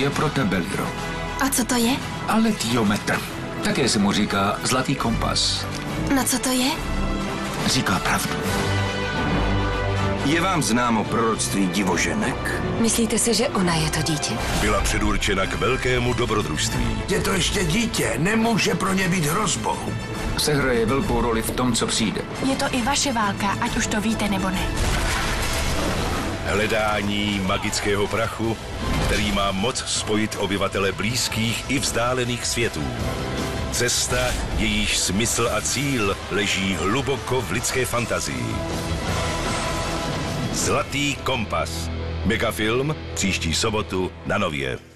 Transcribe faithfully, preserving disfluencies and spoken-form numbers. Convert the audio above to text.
je pro tebe, Liro. A co to je? Aletiometr. Také se mu říká zlatý kompas. Na co to je? Říká pravdu. Je vám známo proroctví divoženek? Myslíte si, že ona je to dítě? Byla předurčena k velkému dobrodružství. Je to ještě dítě, nemůže pro ně být hrozbou. Sehraje velkou roli v tom, co přijde. Je to i vaše válka, ať už to víte nebo ne. Hledání magického prachu, který má moc spojit obyvatele blízkých i vzdálených světů. Cesta, jejíž smysl a cíl leží hluboko v lidské fantazii. Zlatý kompas. Megafilm příští sobotu na Nově.